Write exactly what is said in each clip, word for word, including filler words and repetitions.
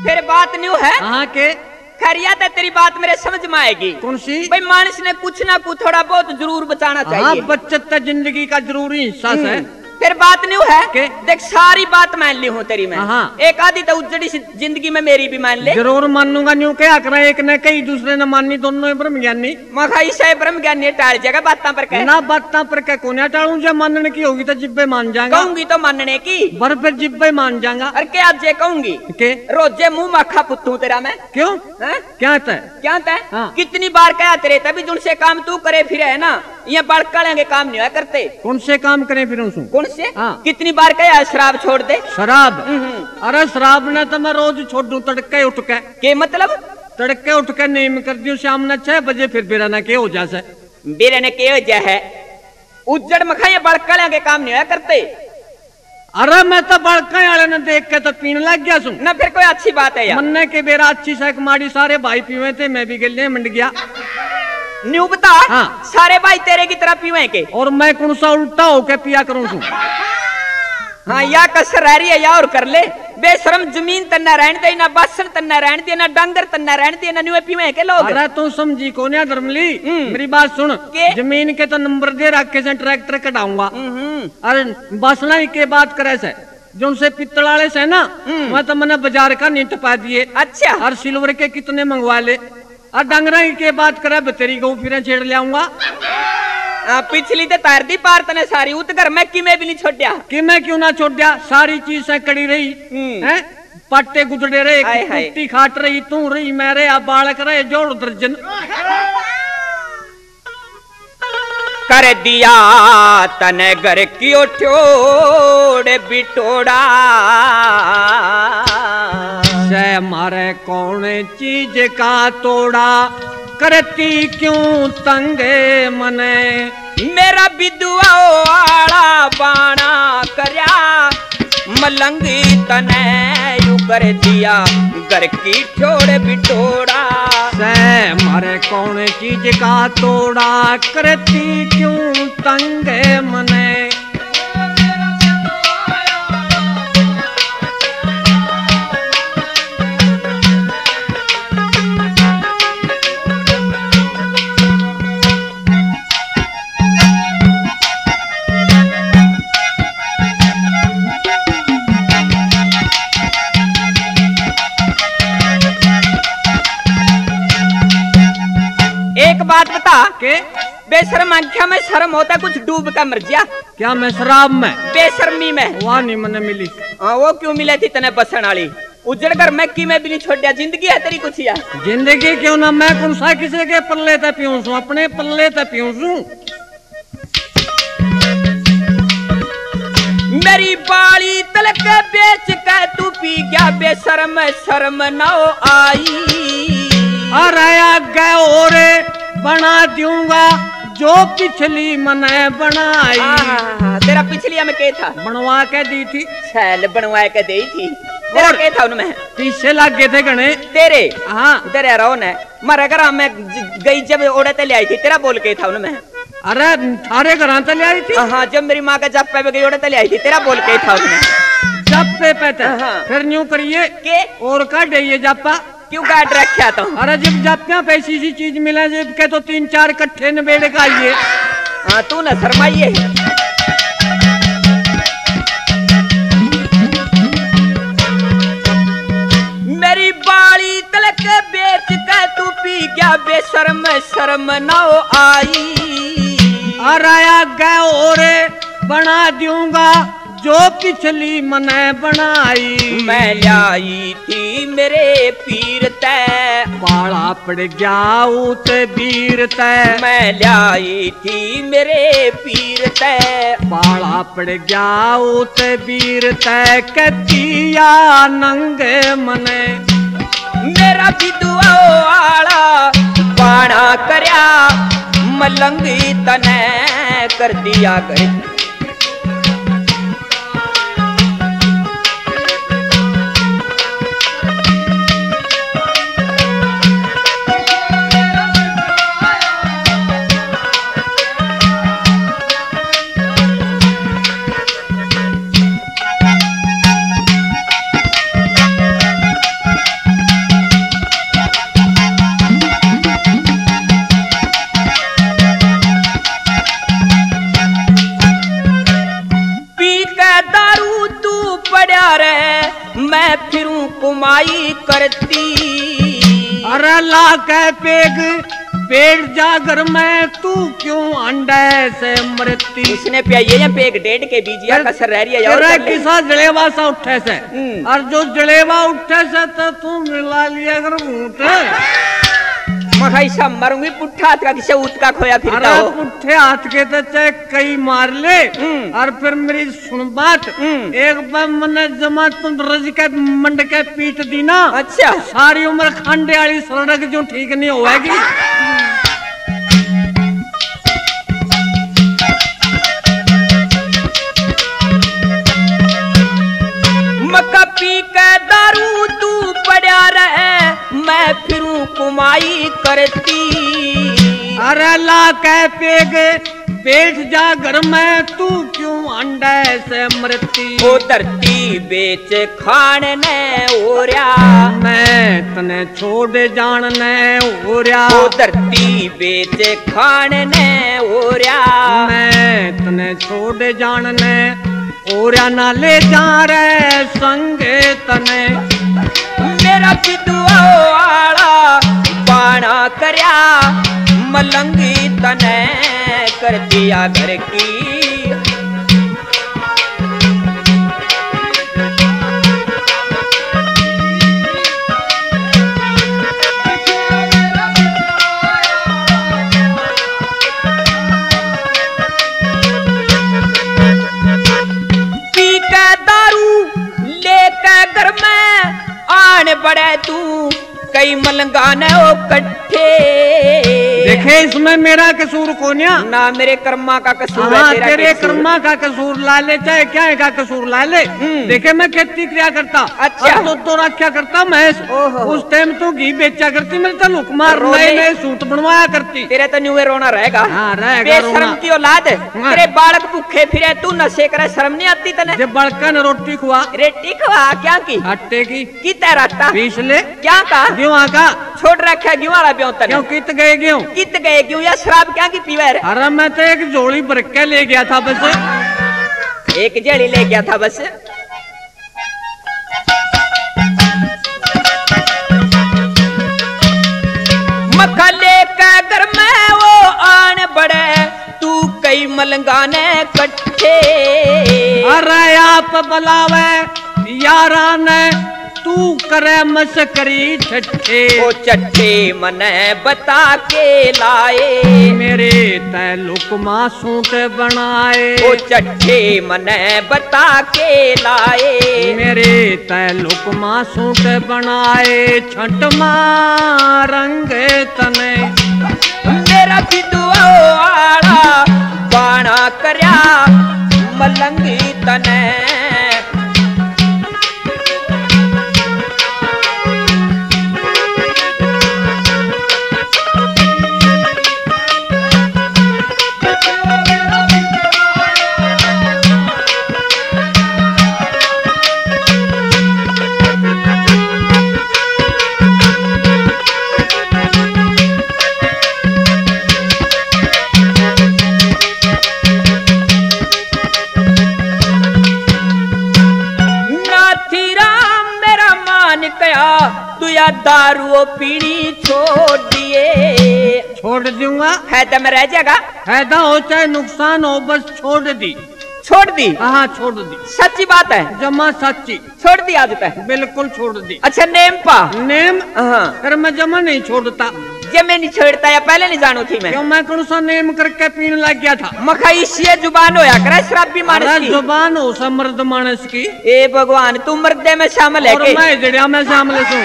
फिर बात न्यू है हाँ के खरिया तो तेरी बात मेरे समझ में आएगी। कौन सी? भाई मानस ने कुछ ना कुछ थोड़ा बहुत जरूर बचाना चाहिए। हाँ, बचत तो जिंदगी का जरूरी हिस्सा है। फिर बात न्यू है के? देख सारी बात मान ली हूँ तेरी मैं। हाँ। एक आधी तो उजड़ी सी जिंदगी में मेरी भी मान ले। जरूर मानूंगा। न्यू क्या कर एक ने कई दूसरे ने माननी दोनों ब्रह्म ज्ञानी मखाई से ब्रह्म ज्ञानी टाल जाएगा बातों पर कह ना बातों पर कह कोन्या टालू। जब मानने की होगी तो जिब्बे मान जाएगा। कहूंगी तो मानने की बर फिर जिब्बे मान जाएगा। अरे क्या आज कहूंगी के रोजे मुंह माखा पुत्तू तेरा मैं। क्यों है? क्या तय क्या तय हाँ। कितनी बार कहा तेरे तभी जिनसे काम तू करे फिर है ना ये बड़कालेंगे काम नहीं करते। कौन से काम करें फिर उसू? कौन से हाँ। कितनी बार कहा शराब छोड़ दे। शराब? अरे शराब ने तो मैं रोज छोड़ दूं तड़के उठ के। के मतलब? तड़के उठ के नीम कर दियो शाम ने छह बजे फिर बेरा ना के हो जासे। बेरा ने के हो जा है उज्जड़ मखा ये बड़कालेंगे काम नहीं करते। अरे मैं तो बड़का वाले ने देख के तो पीने लग गया सू ना। फिर कोई अच्छी बात है यार। मन्ने के बेरा अच्छी सैक मारी सारे भाई पीवे थे मैं भी गले मंड गया। न्यू बता। हाँ। सारे भाई तेरे की तरह पीवे के और मैं कौन सा उल्टा होके पिया करूं सू? हाँ या कसर रह रही है या और कर ले बेशरम जमीन तन्ना रहन दे ना बासन तन्ना रहन दे ना डांगर तन्ना रहन दे ना न्यू पीवे के लोग। अरे तू समझी कौन है धर्मली? मेरी बात सुन के? जमीन के तो नंबर दे रखे से ट्रैक्टर कटाऊंगा। अरे बसना ही के बात करे से जो उनसे पित्तल वाले से ना वह तो मैंने बाजार का नीट पा दिए। अच्छा। और सिल्वर के कितने मंगवा ले और डंगरा के बात करे बतेरी गऊ फिर छेड़ ले आऊंगा। पिछली तो तार दी पार तने सारी उत घर में कि मैं भी नहीं छोड़या कि मैं क्यों ना छोड़ दिया। सारी चीज से कड़ी रही हैं पट्टे गुजरे रहे कुट्टी खाट रही तू रही मैं रे अब बालक रहे जोड़ दर्जन कर दिया तने घर की ओठोड़े बिटोड़ा से मारे कौन चीज का तोड़ा करती क्यों तंगे मने मेरा विधवा आड़ा बाणा करया मलंगी तने यू कर दिया घर की ठोड़ बिटोड़ा से मारे कौन चीज का तोड़ा करती क्यों तंगे मने बात बता के बेशर्म आंखिया में शर्म होता कुछ डूब का मर जा। क्या मैं शराब में बेशर्मी में वहाँ नहीं मने मिली। हाँ वो क्यों मिले थी तने बसन वाली उजड़ कर मैं की में भी नहीं छोड़ दिया। जिंदगी है तेरी कुछ या जिंदगी क्यों ना मैं कौन सा किसी के पल्ले ते पीऊं सू अपने पल्ले ते पीऊं सू। मेरी बाली तलक बेच के तू पी गया बेशर्म शर्म ना आई। अरे आगे और बना दूंगा जो पिछली मने बनाई। हाँ, तेरा पिछली में क्या था? बनवा के दी थी। छैल बनवा के दी थी। तेरा क्या था उनमें? पीछे लग गए थे गणे तेरे। हाँ तेरे रहो ने मारे घर में गई जब ओढ़ते ले आई थी तेरा बोल के था उनमें। अरे थारे घर ले आई थी। हाँ जब मेरी माँ का जब पे गई ओढ़ते ले आई थी तेरा बोल के था उनमें। जब पे पे हाँ। फिर न्यू करिए के और का ये जापा क्यों काट रखा तो? अरे जब जापिया पैसी सी चीज मिले जब के तो तीन चार कट्ठे नबेड़ का आइए। हाँ तू न शर्माइए। मेरी बाली तलक बेच के तू पी गया बेशर्म शर्म ना आई। अरे आगे और बना दूंगा जो पिछली मने बनाई। मैं लाई थी मेरे पीर तै बाड़ा पड़ गया उत वीर तै। मैं लाई थी मेरे पीर तै बाड़ा पड़ गया उत वीर तै कतिया नंगे मने। मेरा विधवा आला बाणा करया मलंगी तने कर दिया कर। कुमाई करती। अरे ला के पेग पेट जागर में तू क्यों अंडे से मरती। इसने पिया ये पेग डेढ़ के बीजिया कसर रह रही है यार। तेरा किसा जलेवा सा उठे से और जो जलेवा उठे से तो तू मिला लिया कर घूंटे मखैसा मरूंगी पुट्ठा हाथ का किसे ऊत का खोया फिरता हो। पुट्ठे हाथ के तो चाहे कई मार ले और फिर मेरी सुन बात एक बार मैंने जमा तुम रज के मंड के पीट दी ना। अच्छा सारी उम्र खंडे वाली सड़क जो ठीक नहीं होएगी। मक्का पी के दारू तू पड़ा रहे मैं फिरूं कुमाई करती। अरे ला के पेग पेट जा घर में तू क्यों अंडे से मरती। ओ धरती बेच खाने ने ओरिया मैं तने छोड़ जानने ओरिया। ओ धरती बेच खाने ने ओरिया मैं तने छोड़ जानने ओरिया ना ले जा रे संगे तने। मेरा विधवा आला बाणा करया मलंगी तने कर दिया घर की। पी के दारू लेके घर में आने बड़े तू कई मलंगाने ओ कट्ठे। देखे इसमें मेरा कसूर कोन्या ना मेरे कर्मा का कसूर है। हाँ, तेरा तेरे कसूर। कर्मा का कसूर ला ले चाहे क्या है का कसूर ला ले। देखे मैं खेती क्रिया करता। अच्छा। और तो, तो रखा करता मैं उस टाइम तो घी बेचा करती मेरे तो लुकमार नए नए सूट बनवाया करती। तेरे तो न्यूए रोना रहेगा। हाँ, रहेगा बेशरम रोना। की औलाद हाँ। तेरे बालक भूखे फिरे तू नशे करे शर्म नहीं आती तने। जब बड़का ने रोटी खुआ रेटी खवा क्या की आटे की की तैराता पीस ले क्या का गेहूं का छोड़ रखा गेहूं वाला ब्यों तने। क्यों कित गए गेहूं कित गए गेहूं या शराब क्या की पीवे रे। अरे मैं तो एक जोड़ी भर के ले गया था बस। एक जड़ी ले गया था बस। मक्खा लेके घर में वो आने बड़े तू कई मलंगाने कट्ठे। अरे आप बुलावे यारा ने तू करे मस्करी ठट्ठे। ओ चट्ठे मने बता के लाए मेरे तय लुकमा सूट बनाए। ओ चट्ठे मने बता के लाए मेरे तय लुकमा सूट बनाए छठ रंग तने। मेरा विधवा आड़ा बाणा करया मलंगी तने। तू या दारू पीनी छोड़ दिए। छोड़ दूंगा फायदा में रह जाएगा। फायदा हो चाहे नुकसान हो बस छोड़ दी। छोड़ दी हाँ छोड़ दी सच्ची बात है। जमा सच्ची छोड़ दी आदत है बिल्कुल छोड़ दी। अच्छा नेम पा नेम हाँ कर मैं जमा नहीं छोड़ता। जब मैं नहीं छोड़ता या पहले नहीं जानू थी मैं। क्यों मैं कौन सा नेम करके पीने लग गया था। मखाई से जुबान होया करे शराब भी मानस की। जुबान हो सा मर्द मानस की। ए भगवान तू मर्दे में शामिल है के? मैं जड़िया में शामिल हूँ।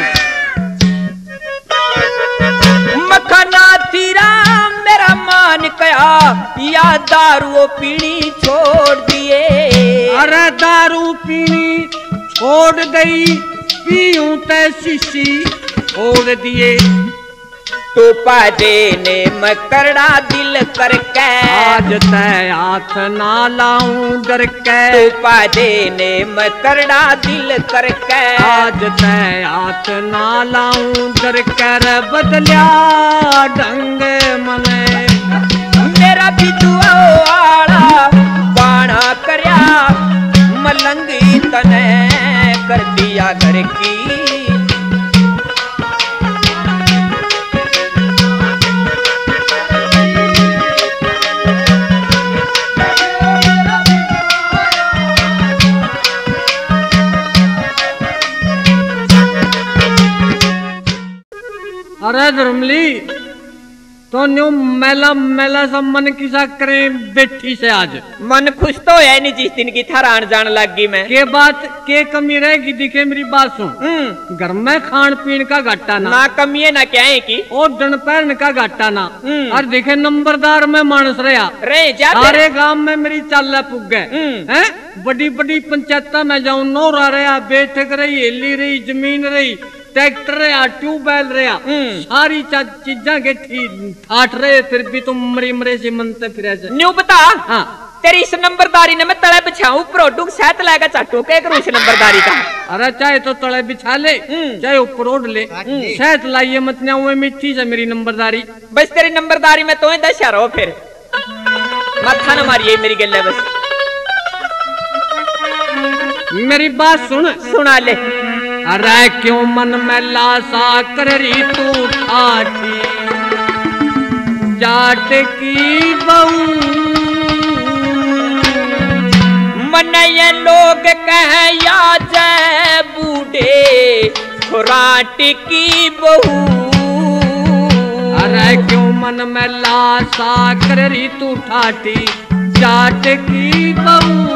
मखना तीरा मेरा मान कया या दारू पीनी छोड़ दिए। अरे दारू पीनी छोड़ गई पीऊं ते शीशी छोड़ दिए। तो पादे ने मकड़ा दिल करके आज तय हाथ ना लाऊं डर के। तो पादे ने मकड़ा दिल करके आज तय हाथ ना लाऊं डर कर बदलिया ढंग मने। मेरा विधवा आड़ा बाणा करया मलंगी तने कर दिया घर की। अरे धर्मली तो न्यू मेला मेला सब मन किसा करें बेठी से आज मन खुश तो है नहीं जिस दिन की थारा आन जान लग गई मैं के बात के कमी रहेगी दिखे मेरी बात सुन घर में खान पीन का घाटा ना ना कमी है ना क्या है की और दन पैरन का घाटा ना और देखे नंबरदार में मानस रहा रे सारे गांव में मेरी चाल पुग गए हैं बड़ी बड़ी पंचायत में जाऊं नौरा रहा बैठक रही हिली रही जमीन रही ट्रैक्टर रहा ट्यूबवेल रहा सारी चीजा के ठाठ रहे फिर भी तुम मरी मरे से मनते फिर न्यू बता हाँ तेरी इस नंबरदारी ने मैं तले बिछाऊं प्रोडुक सहत लाएगा चाटू के करूं इस नंबरदारी का अरे चाहे तो तले बिछा ले चाहे ऊपर ओढ़ ले सहत लाइए मत ना हुए मिट्टी से मेरी नंबरदारी बस तेरी नंबरदारी में तो दशा रहो फिर मत्था न मारिए मेरी गल बस मेरी बात सुन सुना ले अरे क्यों मन में लासा कर रही तू ठाठी जाट की बहू मन ये लोग कह या जय बूढ़े खुराट की बहू अरे क्यों मन में लासा कर रही तू ठाठी जाट की बहू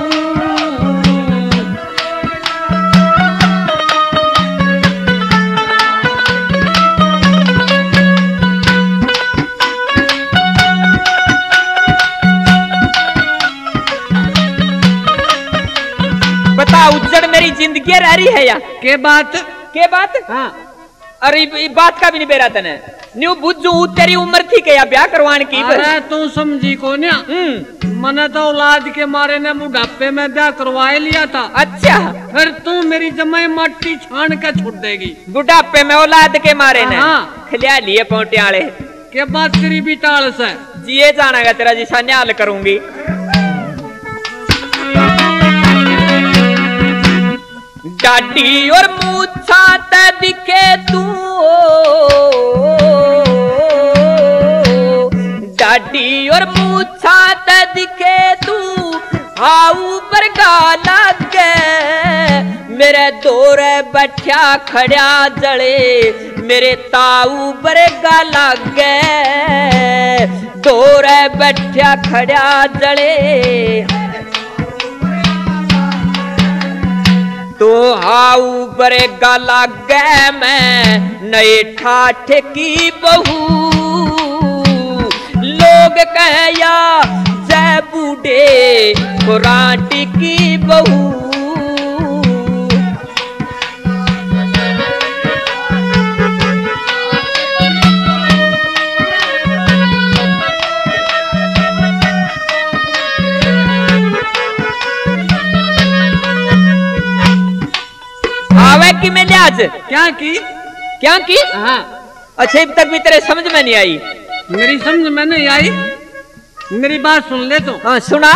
बता उज्जड़ मेरी जिंदगी रह रही है या के बात के बात हाँ अरे ये बात का भी नहीं बेरा तने न्यू बुझू तेरी उम्र थी के या ब्याह करवाने की अरे तू समझी को ना मैंने तो औलाद के मारे ने बुढ़ापे में ब्याह करवाए लिया था अच्छा फिर तू मेरी जमाई माटी छान के छोड़ देगी बुढ़ापे में औलाद के मारे ने हाँ खिला लिए पोंटे वाले के बात तेरी भी टाल से जिए जाना तेरा जिसा न्याल करूंगी डाडी और मूछा ते दिखे तू डाडी और मूछा ते दिखे तू हाउ पर गाला के मेरे दौरे बैठा खड़ा जले मेरे ताऊ पर गाला के दौरे बैठा खड़ा जले तो हाउ बरे गाला गे मैं नए ठाठ की बहू लोग कहया जय बूढ़े खुराट की बहू आवे की मैंने आज क्या की क्या की हाँ अच्छा अब तक भी तेरे समझ में नहीं आई मेरी समझ में नहीं आई मेरी बात सुन ले तो हाँ सुना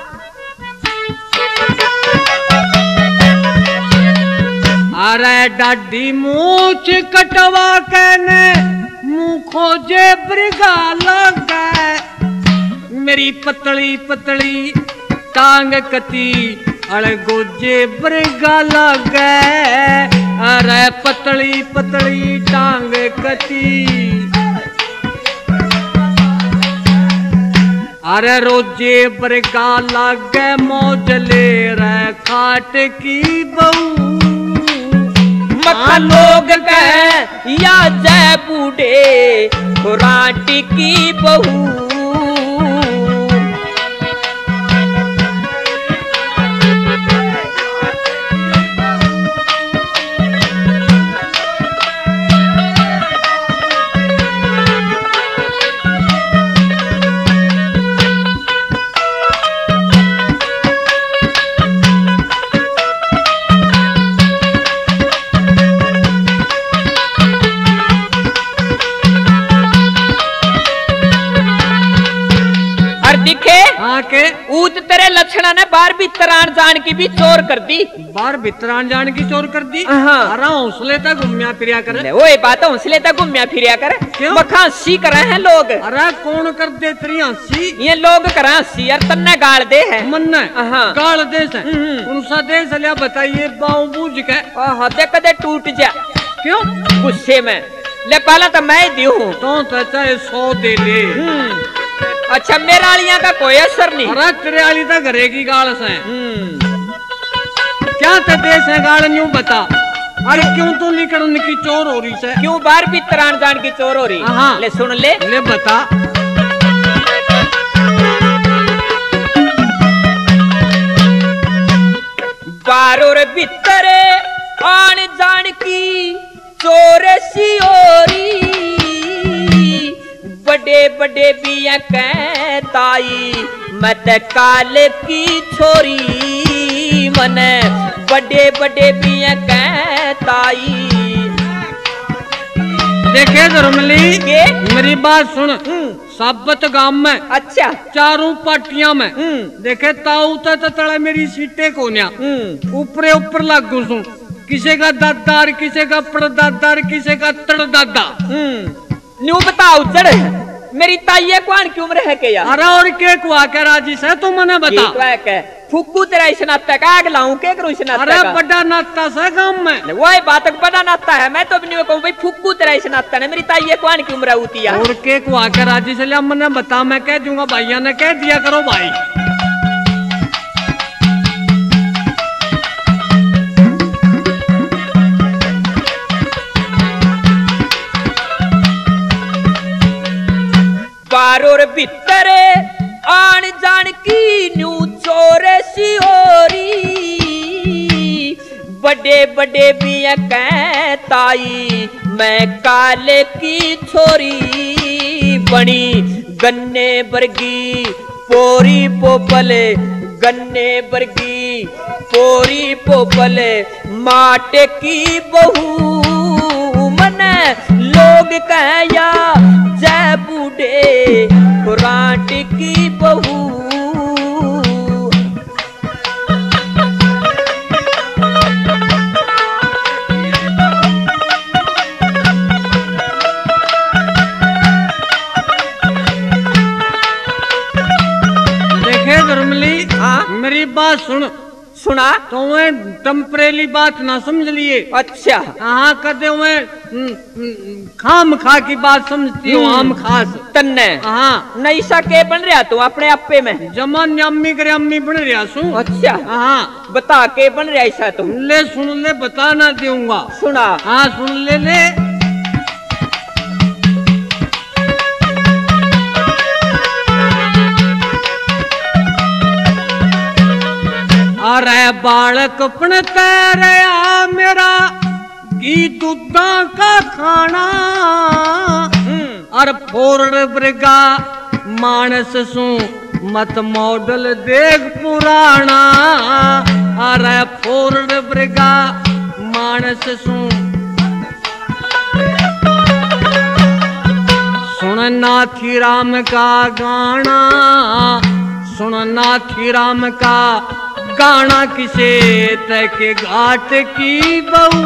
अरे डाडी मूछ कटवा कहने मुंह खोजे ब्रिगा लग गए मेरी पतली पतली टांग कती अड़ गोजे ब्रिगा लग गए अरे पतली पतली टांग कती अरे रोजे ब्रिगा लग गए मौजले रे खाट की बहू मक्का लोग कह या जय बूढ़े खुराट की बहू दिखे आके ऊत तेरे लक्षणा ने बार भीतरान जान की भी चोर कर दी बार भीतरान जान की चोर कर दी हाँ। अरे हौसले तक घूमिया फिरिया करे ओए बात हौसले तक घूमिया फिरिया करे क्यों मखा हंसी करे हैं लोग अरे कौन कर दे तेरी हंसी ये लोग करे हंसी यार तन्ने गाल दे है मन हाँ। गाल दे से कौन सा देश लिया बताइए बाऊ बूझ के हदे कदे टूट जा क्यों गुस्से में ले पहला तो मैं दी हूँ तो चाहे सौ दे ले। अच्छा मेरा आलिया का कोई असर नहीं। अरे तेरे आली तो घरे की गाल से क्या ते देश है गाल न्यू बता। अरे क्यों तू निकलने की चोर हो रही है? क्यों बार भी तरान जान की चोर हो रही? हाँ ले सुन ले ले बता। बारोर भीतर आन जान की चोर सी ओरी बड़े बड़े बिया कहताई मत काल की छोरी मन बड़े बड़े बिया कहताई। देखे धर्मली मेरी बात सुन। साबत गांव में अच्छा चारों पार्टियां में देखे ताऊ तो तड़ा मेरी सीटें कोन्या ऊपरे ऊपर लागू सू किसी का दादार किसी का परदादार किसी का तड़दादा। न्यू बताओ चढ़ मेरी ताइये कौन की उम्र है के यार? अरे और के कुआ के राजी से तू मने बता। के फुक्कू तेरा इस नाता का आग लाऊं के करूं इस नाता? अरे बड़ा नाता से गांव में वही बात बड़ा नाता है। मैं तो नहीं कहूं भाई फुक्कू तेरा इस नाता ने मेरी ताइये कौन की उम्र होती है? और के कुआ के राजी से ले मने बता मैं कह दूंगा भैया ने कह दिया करो भाई। बारोर भीतर आन जान की न्यू चोर सी ओरी बड़े बड़े बिया कहताई मैं काले की छोरी बनी गन्ने बरगी पोरी पोपल गन्ने बरगी पोरी पोपल माटे की बहू मन लोग कहया जय बूढ़े खुराट की बहू। देखे धर्मली हाँ मेरी बात सुन। सुना तो मैं टम्परेली बात ना समझ लिए। अच्छा हाँ कहते हुए खाम खा की बात समझती हूँ आम खास तन्ने। हाँ नईसा के बन रहा तू अपने आपे में जमान अम्मी करे अम्मी बन रहा सू। अच्छा हाँ बता के बन रहा ऐसा तुम? ले सुन ले बता ना दूंगा। सुना हाँ सुन ले ले। अरे बालक पण तेरया मेरा की दूधा का खाना और फोड़ ब्रिगा मानस सू मत मॉडल देख पुराना। अरे फोड़ ब्रिगा मानस सू सुन नाथी राम का गाना सुन नाथी राम का गाना किसे तय के घाट की बहू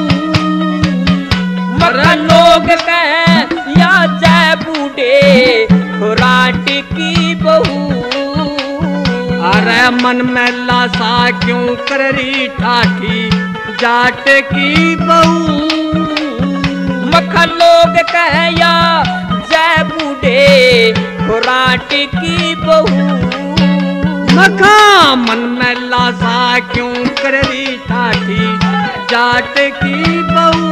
मगर लोग कह या जय बूढ़े खुराट की बहू। अरे मन में लासा क्यों कर रही ठाठी जाट की बहू। मगर लोग कह या जय बूढ़े खुराट की बहू। मखा मन में लासा क्यों कर रही ठाठी जाट की बहू।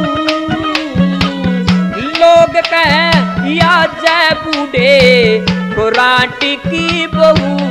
लोग कह या जय बूढ़े खुराट की बहू।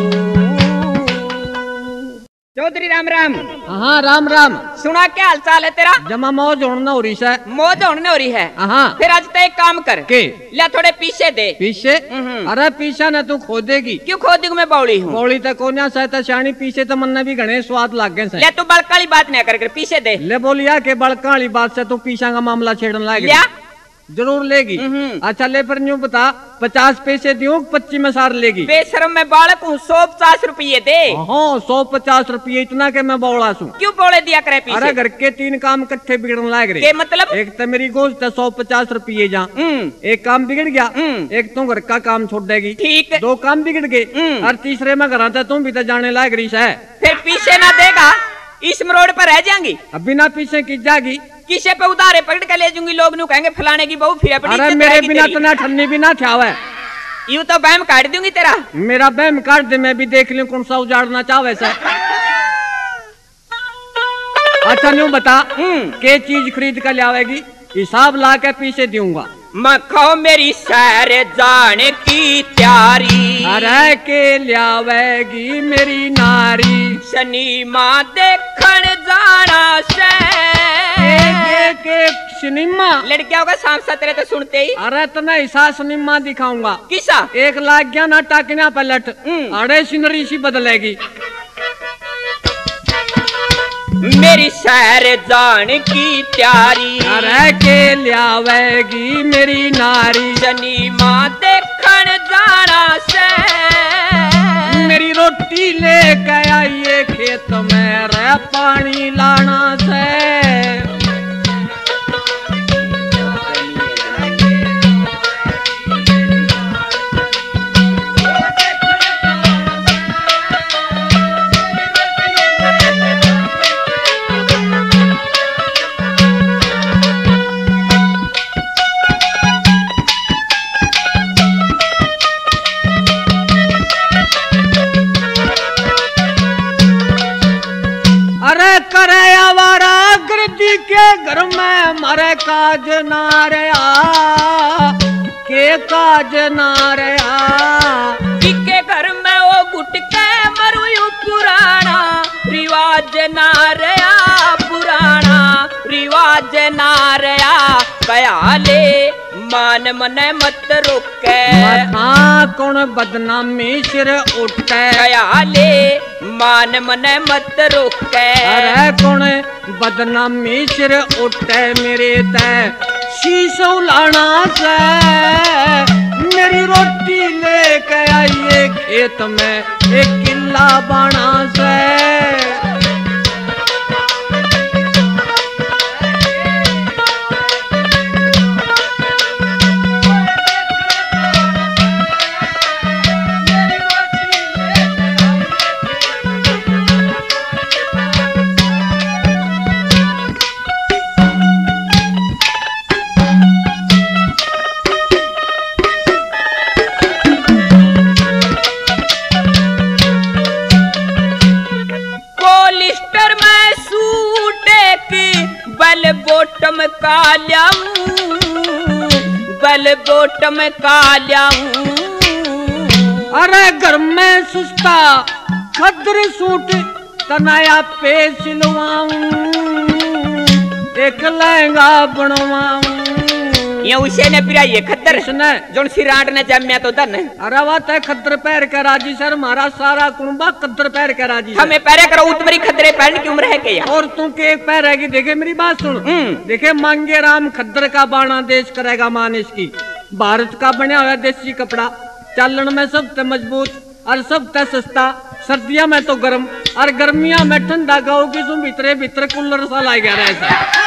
चौधरी राम राम। हाँ राम राम। सुना क्या हाल चाल है तेरा? जमा मौज होना हो रही है। मौज होने हो रही है? हाँ फिर आज तो एक काम कर के ले थोड़े पीछे दे। पीछे? अरे पीछे न तू खोदेगी। क्यों खोदेगी? मैं बौड़ी हूँ। बौड़ी तक कोन्या सहता शानी पीछे तो मन भी घने स्वाद लाग गए से। ले तू बड़काली बात नहीं कर, कर पीछे दे। ले बोलिया के बड़काली बात से तू पीछा का मामला छेड़न लागे। जरूर लेगी। अच्छा ले पर न्यू बता पचास पैसे दियो पच्चीस में सार लेगी? बेशरम मैं बालक हूँ सौ पचास रुपये दे। हाँ सौ पचास रुपये इतना के मैं बौड़ा सू। क्यों बौड़े दिया करे पीछे? अरे घर के तीन काम इकट्ठे बिगड़न लाग रहे। के मतलब? एक तो मेरी गोश्त है सौ पचास रुपये जा एक काम बिगड़ गया, एक तो घर का काम छोड़ देगी। ठीक दो काम बिगड़ गए और तीसरे में घर आता तुम भी तो जाने लाग रही है। फिर पीछे ना देगा? इस मरोड़ पर रह जाएंगी, अब बिना पीछे की जागी, किसे पे उधारे पकड़ के ले जाऊंगी, लोग नु कहेंगे फलाने की बहू फिर अपनी अरे इज्जत मेरे रहेगी बिना तेरी। तो ना ठन्नी बिना ठावे, यूं तो बैम काट दूंगी तेरा। मेरा बैम काट दे, मैं भी देख लूं कौन सा उजाड़ना चाहे सर। अच्छा न्यू बता के चीज खरीद कर लावेगी, हिसाब ला के पीछे दूंगा। मखो मेरी सैर जाने की तैयारी, अरे के लावेगी मेरी नारी, शनि माँ देखण जाना से। एक एक सिनेमा लड़कियों का सांप सा तेरे तो सुनते ही। अरे तुम्हें ऐसा सिनेमा दिखाऊंगा, किसा एक लाख गया ना टाकना पलट, अरे सिनरी सी बदलेगी। मेरी सैर जान की तैयारी, अरे के लावेगी मेरी नारी, शनि माँ देखण जाना से। मेरी रोटी लेके आइए खेत में, रे पानी लाना से। करे आवारा गर्दी के घर में मारे काज नारया, के काज नारया। के घर में वो गुट के मरुयू पुराना रिवाज नारया, पुराना रिवाज नारया। कयाले मान मने मत रोके, मथा कौन बदनामी सिर उठे। कयाले मान मने मत रोके, अरे कौन बदनामी सिर उठे मेरे तय शीशो लाना से। मेरी रोटी लेके आइए खेत में, एक किला बाना से। बल बोटम का ल्याऊं, बल बोटम का ल्याऊं। अरे घर में सुस्ता खद्र सूट तनाया पे सिलवाऊं, एक लहंगा बनवाऊं। ये उसे ने पिरा ये खद्दर इसने जोन सिराट ने जम्या तो धन। अरे वाह तय खद्दर पैर के राजी सर, हमारा सारा कुंबा खद्दर पैर के राजी। हमें पैरे करो तुम्हारी खद्दरे पहन की उम्र है क्या? और तू के एक पैर रहेगी। देखे मेरी बात सुन, देखे मांगे राम खद्दर का बाणा देश करेगा मानिस की। भारत का बना हुआ देसी कपड़ा, चालन में सबसे मजबूत और सबसे सस्ता। सर्दियों में तो गर्म और गर्मियों में ठंडा गाओ की तुम भीतरे भीतर कूलर सा ला गया रहे।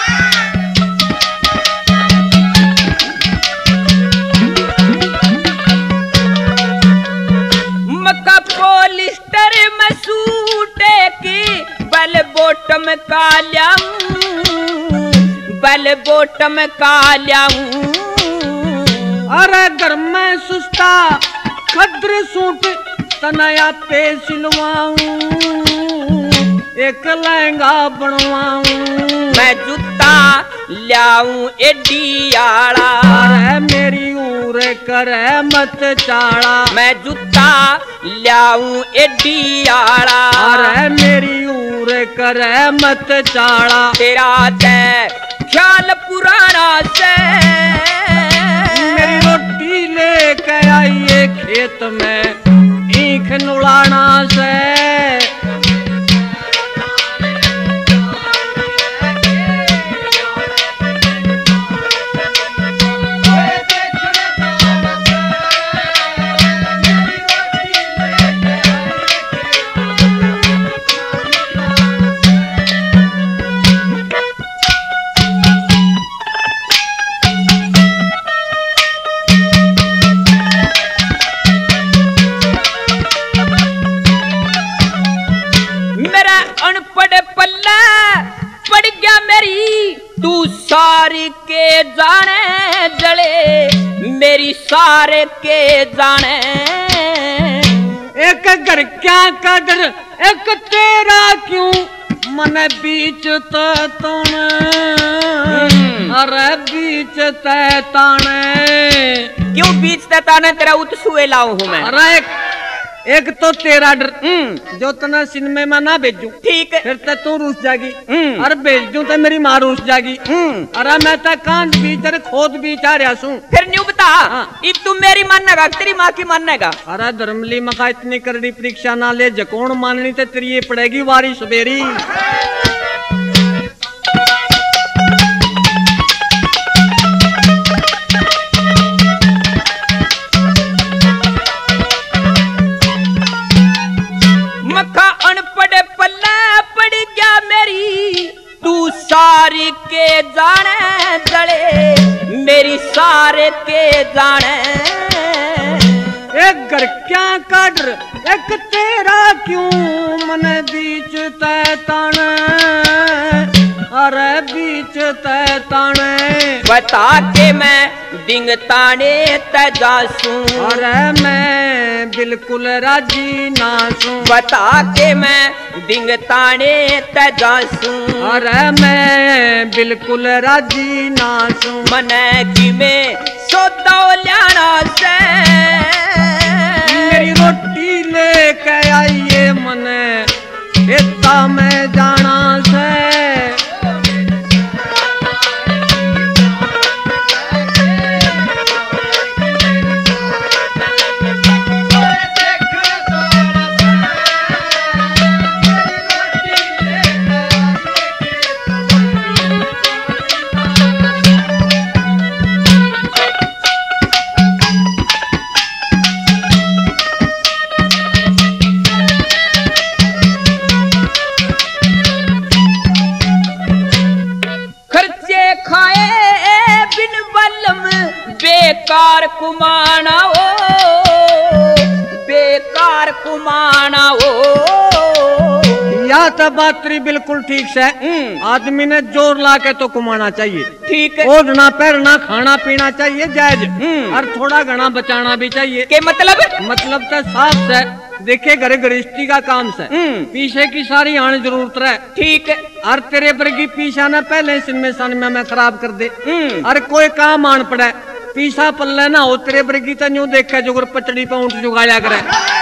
मक्का पोलिस्टर में सूटे की बल बोटम का ल्याऊं, बल बोटम का ल्याऊं। अरे घर में सुस्ता खद्र सूट तनाया पे सिलवाऊं, एक लहंगा बनवाऊं। मैं जूता ल्याऊं एडी आड़ा, अरे मेरी उर करे मत चाड़ा। मैं जूता ल्याऊं एडी आड़ा, अरे मेरी उर करे मत चाड़ा। तेरा ते ख्याल पुराना से, मेरी रोटी लेके आइए खेत में, ईख नुलाना से। जाने जले मेरी सारे के जाने। एक घर क्या कदर एक तेरा क्यों मन बीच ताने, अरे बीच ताने। क्यों बीच ताने? तेरा उत्सुए लाऊं हूं मैं। अरे एक, एक तो तेरा डर जो तना सिनेमा में ना भेजू, ठीक है, फिर ते तू रूस जागी। अरे भेज दूं तो मेरी माँ रूस जागी। अरे मैं तो कांड बीच खोद बीच आ रहा हूँ। फिर न्यू बता, अब तू मेरी मानेगा तेरी माँ की मानेगा? अरे धर्मली मका इतनी करड़ी परीक्षा ना ले, जकौन माननी तो तेरी ये पड़ेगी वारी सवेरी। मक्खा अनपढ़ पल्ला पड़ गया मेरी, तू सारी के जाने जले मेरी सारे के जाने। एक घर क्या काडर एक तेरा क्यों मन बीच तय ताने, अरे बीच तय ताने। बता के मैं डिंग ताने तजासू, अरे मैं बिल्कुल राजी नासू। बता के मैं डिंग ताने तजासू, अरे मैं बिल्कुल राजी नासू। मन की में सौदा ल्याना से मेरी रोटी लेके आइए मन इतना मैं जाना से। बेकार कुमाना ओ, बेकार कुमाना ओ। या तो बात तेरी बिल्कुल ठीक से, आदमी ने जोर ला के तो कुमाना चाहिए, ठीक है। ओढ़ना पहनना खाना पीना चाहिए जायज, और थोड़ा घना बचाना भी चाहिए। के मतलब? मतलब तो साफ से देखे घर गृहस्थी का काम से पीछे की सारी आने जरूरत रहे, ठीक है। और तेरे पर की पीछा ना पहले सिनमे सनमे में खराब कर दे, और कोई काम आन पड़े पीछा पल्ले ना हो तेरे बरगी तो न्यू देखा जो पचड़ी पे ऊंट जुगाया करे।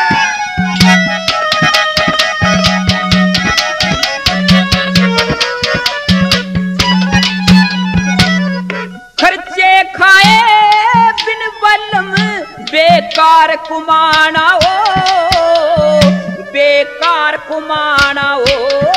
खर्चे खाए बिन बलम बेकार कुमाना ओ, बेकार कुमाना ओ।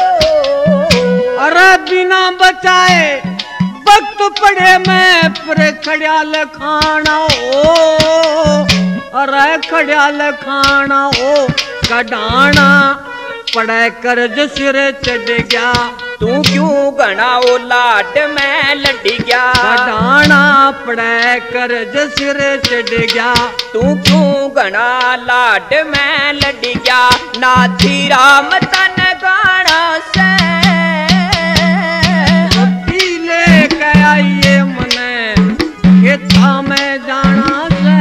अरे बिना बचाए वक्त पड़े मैं पर खड़ियाल खाना ओ, अरे खड़ियाल खाना ओ। कढ़ाना पड़े कर्ज सिर चढ़ गया, तू क्यों घना ओ लाड में लड़ गया। कढ़ाना पड़े कर्ज सिर चढ़ गया, तू क्यों घना लाड में लड़ गया। नाथी राम तन गाना से आइए मने खेता में जाना से।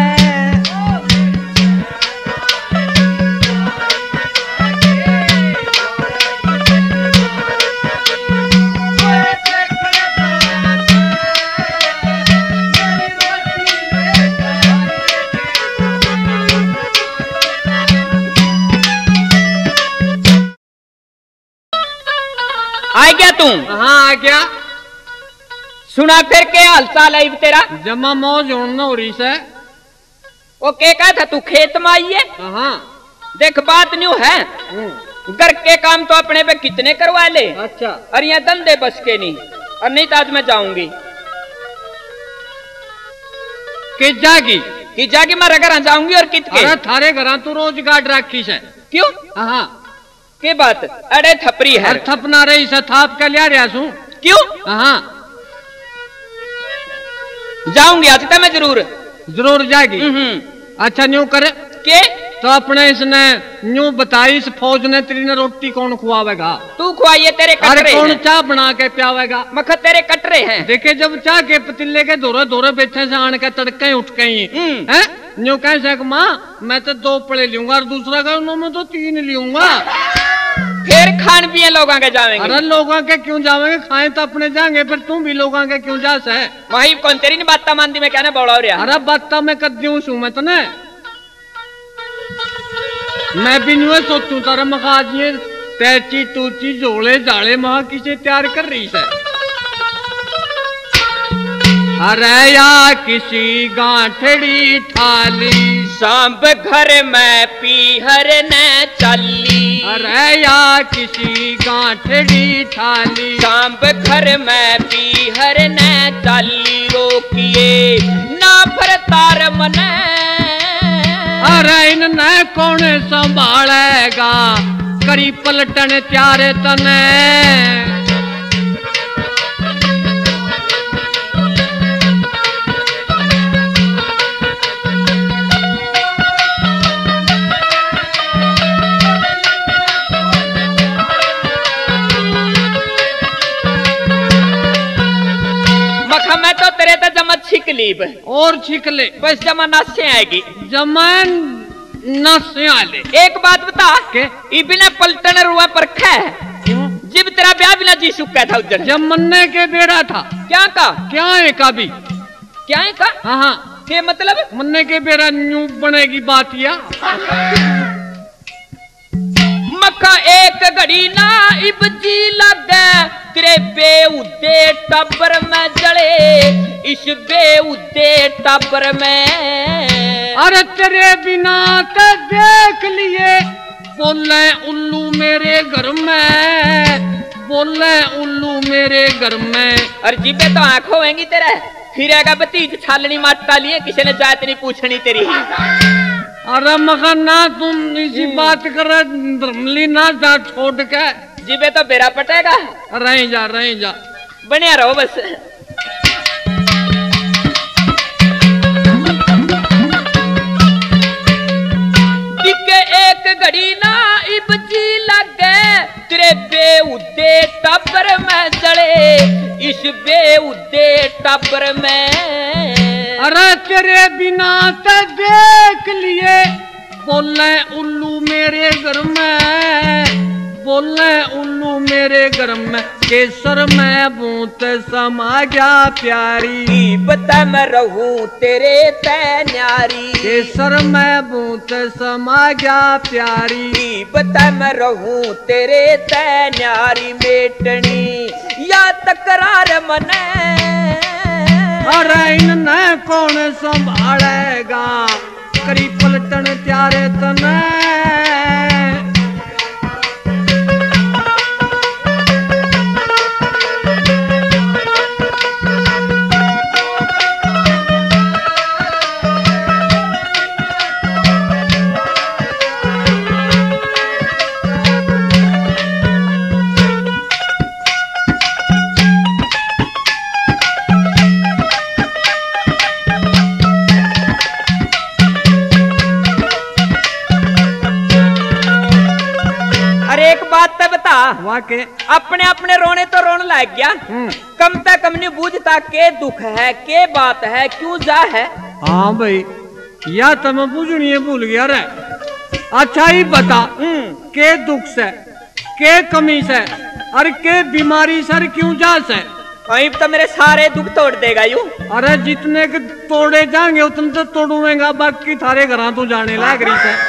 आ गया तू? हाँ आ गया। सुना फिर के हाल चाल है तेरा? जमा मौज होना हो रही से। वो के कहा था तू खेत में आई है? हाँ। देख बात न्यू है, घर के काम तो अपने पे कितने करवा ले। अच्छा। और यहाँ धंधे बस के नहीं, और नहीं तो आज मैं जाऊंगी। कि जागी कि जागी मैं घर जाऊंगी और कित के? अरे थारे घर तू रोज गाड़ रखी से। क्यों? हाँ के बात? अरे थपरी है। थपना रही से थाप के लिया रहा सू। क्यों? हाँ जाऊंगी आज तो मैं जरूर जरूर जागी। अच्छा न्यू करे के तो अपने इसने यूं बताई, इस फौज ने तेरी ने रोटी कौन खुआवेगा? तू खुआइए, तेरे अरे कटरे कौन हैं। चाह बना के प्यावेगा? मखा तेरे कटरे हैं। देखे जब चाह के पतीले के दौरे दौरे बैठे से आन के तड़के ही उठ गई हैं, यूं कैसे कि माँ मैं तो दो पड़े लूंगा और दूसरा का मैं तो तीन लूंगा। फिर खान पिए लोगों के जाएंगे। अरे लोगों के क्यों जाएंगे, खाए तो अपने जाएंगे, फिर तुम भी लोगों के क्यों जा सहे? वही कौन तेरी नहीं बात मानती, मैं कहना बौड़ा हो रहा। अरे बात मैं कर दूं सू मैं तने, मैं भी नहीं सोचू तारा मखा जी तैची टूची झोले जाले महा किसे तैयार कर रही है। अरे या किसी गांठड़ी ठाली सांब घर में पीहर न चली। अरे या किसी गांठड़ी ठाली सांब घर में पीहर न चली। रोकिए ना भरतार मने, अरे इन्हें कौन संभालेगा, करी पलटन त्यारे तने। मखा मैं तो तेरे तो जमा छिक लीब और छिक ले, बस जमा नासे आएगी। जमान नसे आले। एक बात बता के ई बिना पलटन रुआ पर खे जब तेरा ब्याह बिना जी सुखा था उधर, जब मन्ने के बेड़ा था क्या का क्या है का भी क्या है का हाँ हाँ के मतलब मन्ने के बेड़ा न्यू बनेगी बात या मक्का एक घड़ी ना इब जी लगे तेरे बेउदे टब्बर में जले, इस बेउदे टब्बर में। अरे तेरे बिना तो देख लिए बोले उल्लू मेरे घर में, बोले उल्लू मेरे घर में। अरे जीबे तो आंख होएंगी तेरे, फिरेगा भतीज छालनी माटा लिए, किसी ने जात नहीं पूछनी तेरी। अरे मगर ना तुम इसी बात कर धर्मली ना जा छोड़ के, जीबे तो बेरा पटेगा। रह जा रह जा बढ़िया रहो बस। दिखे एक घड़ी ना इब जी लगे तेरे बेउदे टब्बर में जड़े, इस बेउदे टब्बर में। अरे तेरे बिना तो देख लिए बोले उल्लू मेरे घर में, बोले उल्लू मेरे घर में। केसर में बूंद समा गया प्यारी, बता मैं रहूं तेरे तै न्यारी। केसर में बूंद समा गया प्यारी, बता मैं रहूं तेरे तै न्यारी। मेटनी या तकरार मने, अरे इन्हें कौन संभालेगा, करी पलटन त्यारे तने। वाके अपने अपने रोने तो रोने लग गया, कम तक कम नहीं बूझता के दुख है के बात है क्यों जा है। हाँ भाई या तो मैं बुझनी है भूल गया रे। अच्छा ही बता के दुख से के कमी से और के बीमारी सर क्यों जा से? वहीं तो मेरे सारे दुख तोड़ देगा यूं। अरे जितने के तोड़े जाएंगे उतने तो तोड़ूंगा, बाकी थारे घर तो जाने लग रही से।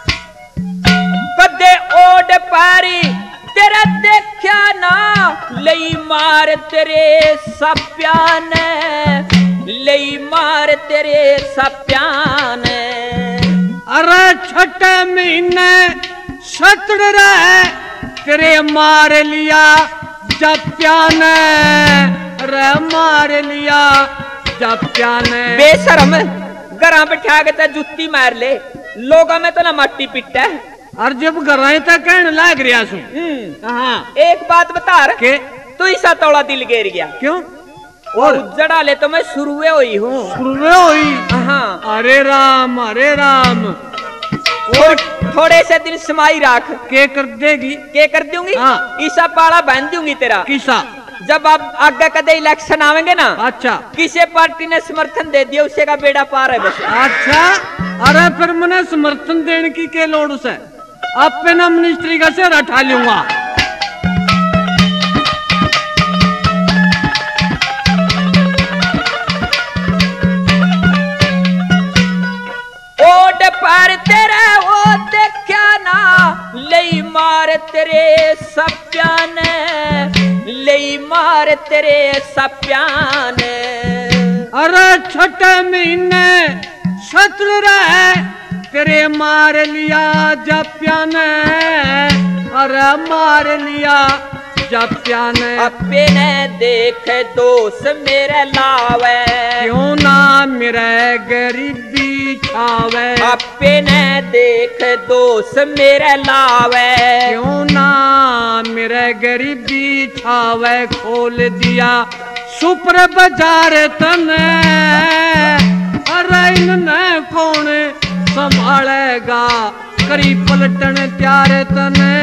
कदे ओड पारी तेरा देखा ना लई मार तेरे सप्यान, लई मार तेरे सप्यान। अरे छठे महीने सतड़ रहे तेरे मार लिया जप्यान, रे मार लिया जप्यान। बेशरम घरा बैठा के जुत्ती मार ले, लोगा में तो ना माटी पिटा। और जब घर तक कहने लाग रहा सू। हाँ एक बात बता के तू ऐसा तोड़ा दिल गिर गया क्यों? और जड़ा ले तो मैं शुरुए हुई हूँ। शुरुए हुई? हाँ। अरे राम अरे राम और थोड़े से दिन समाई राख। के कर देगी? के कर दूंगी? हाँ। ईसा पाला बांध दूंगी तेरा। किसा? जब आप आगे कदे इलेक्शन आवेंगे ना, अच्छा, किसी पार्टी ने समर्थन दे दिया उसे का बेड़ा पार है बस। अच्छा, अरे फिर मैंने समर्थन देने की के लोड़ से अब पे ना मिनिस्ट्री का से उठा लूंगा। ओड पर तेरे वो देखा ना ले मार तेरे सप्यान, ले मार तेरे सप्यान। अरे छठे महीने शत्रु रहे तेरे मार लिया जप्यान, अरे मार लिया जप्यान। अपे ने देख दोष मेरे लावे, क्यों ना मेरे गरीबी छावे। अपे ने देख दोष मेरे लावे, क्यों ना मेरे गरीबी छावे। खोल दिया सुपर बाजार तने, अरे इन्हें कौन संभालेगा। करी पलटन त्यार तने।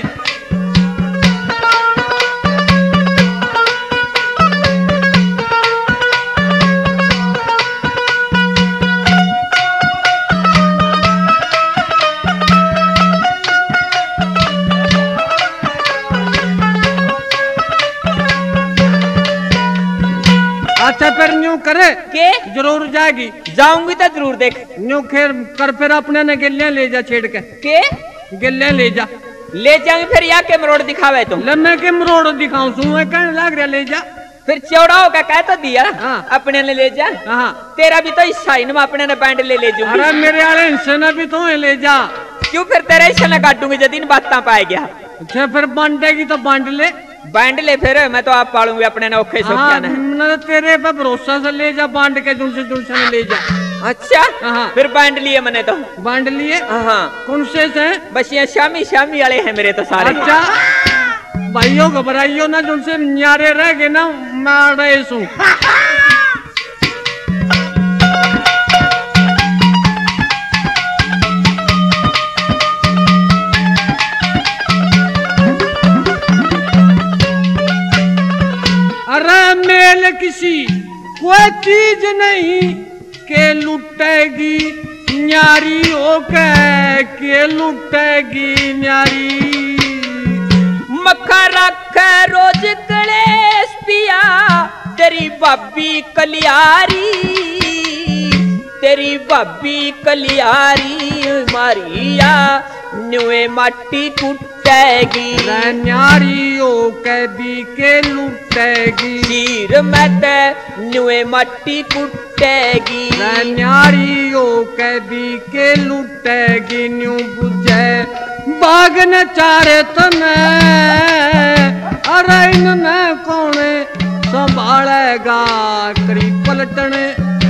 अच्छा फिर न्यू करे के जरूर जाएगी। जाऊंगी तो जरूर देख। न्यू खेर कर फिर अपने ने गिल्लियां ले जा छेड़ के। के गिल्लियां ले जा। ले जाऊंगी फिर या के मरोड़ दिखावे तुम। लम्बे के मरोड़ दिखाऊं सू मैं कहने लग रहा ले जा। फिर चौड़ा होगा कह तो दिया। हाँ। अपने ने ले जा। हाँ। तेरा भी तो हिस्सा ही ना, अपने ने बैंड ले ले जाऊंगी। अरे मेरे वाले हिस्से ने भी तो ले जा। क्यों फिर तेरे हिस्से ने काटूंगी जब दिन बात पाए गया। अच्छा फिर बांटेगी तो बांट ले। बांट ले फिर, मैं तो आप पालूंगी अपने ने औखे हाँ, तेरे पे भरोसा से ले जा बांट के जुनसे जुनसे ले जा। अच्छा हाँ। फिर बांट लिए मैंने तो। बांट लिए? हाँ। कौन से से? बस ये शामी शामी वाले हैं मेरे तो सारे। अच्छा भाइयों घबराइयो ना, जुनसे न्यारे रह गए ना मारे सू। अरे मेल किसी कोई चीज नहीं के लुटेगी न्यारी होके, के लुटेगी न्यारी। मक्खा रख रोज कलेश पिया तेरी भाभी कलियारी, तेरी भाभी कलियारी मारिया नुए माटी कुटेगी। न्यारी होके दी के लुटेगी, चीर मत नुए माटी कुटेगी। न्यारी होके दी के लुटेगी। न्यू बुझे बाग न चारे तने, अरे इनने कौन संभालेगा। करी पलटने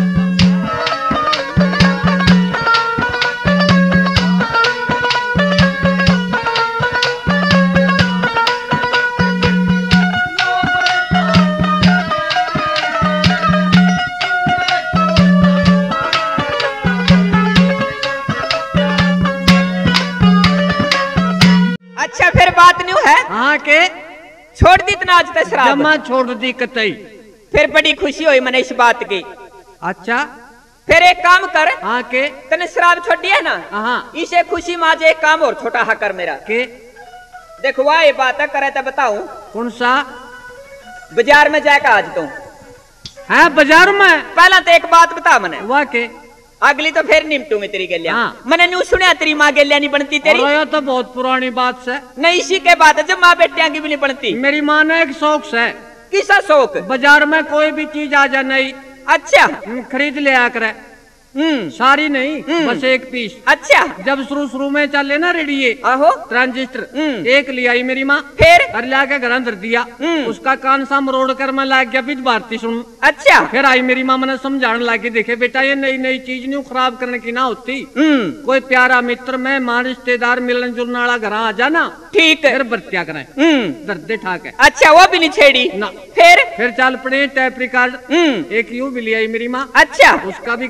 अच्छा फिर बात न्यू है। हाँ के छोड़ दी तना आज तक शराब। जमा छोड़ दी कतई। फिर बड़ी खुशी हुई मैंने इस बात की। अच्छा फिर एक काम कर। हाँ के तने शराब छोड़ दिया ना। हाँ इसे खुशी माज एक काम और छोटा हा कर मेरा के। देखो वह ये बात करे तो बताऊं। कौन सा? बाजार में जाएगा आज तो है बाजार में। पहला तो एक बात बता मने। वाह के अगली तो फिर निपटूंगी तेरी गलियां। हाँ। मैंने न्यू सुनिया तेरी माँ गलियां नहीं बनती तेरी। और तो बहुत पुरानी बात से। नहीं इसी के बात है जब माँ बेटियां की भी नहीं बनती। मेरी माँ ने एक शौक से। किसा शौक? बाजार में कोई भी चीज आ जा नहीं। अच्छा खरीद ले आकर। हम्म सारी नहीं बस एक पीस। अच्छा जब शुरू शुरू में चले ना रेडिये आहो ट्रांजिस्टर एक ले आई मेरी माँ। फिर और लाके घर अंदर दिया। उसका कान सा मरोड़ कर मैं लाग गया बीच भारती सुन। अच्छा फिर आई मेरी माँ मैंने समझाने लागे देखे बेटा ये नई नई चीज नहीं खराब करने की ना होती। कोई प्यारा मित्र में माँ रिश्तेदार मिलन जुलने वाला घर आ जाना ठीक है फिर बर्तिया करें दर्दे ठाक है। अच्छा वो भी नहीं छेड़ी ना। फिर फिर चल पड़े टैप रिकॉर्ड एक यू भी ले आई मेरी माँ। अच्छा उसका भी कान सा